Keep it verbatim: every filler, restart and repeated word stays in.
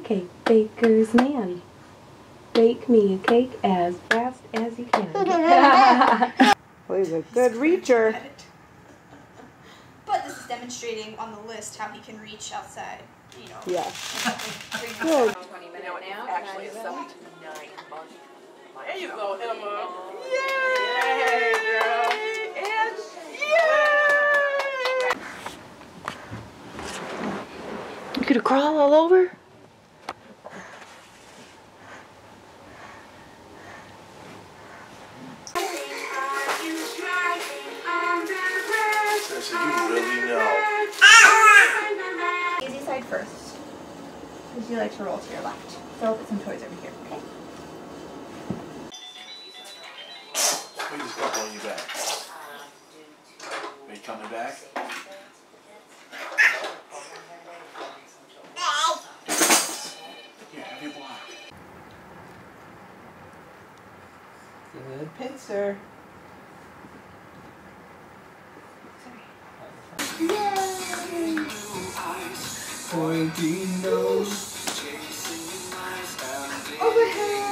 cake baker's man. Bake me a cake as fast as you can. Well, he's a good reacher. But this is demonstrating on the list how he can reach outside, you know. Yeah. Good. twenty minutes now. Actually, it's seventy-nine months. There you go, Emma. Yay, girl. And yay! You gonna crawl all over? So you really know. Easy side first. Would you like to roll to your left? So I'll put some toys over here, okay? We just got on your back. Are you coming back? Here, have your block. Good pincer. Pointy nose. Overhead.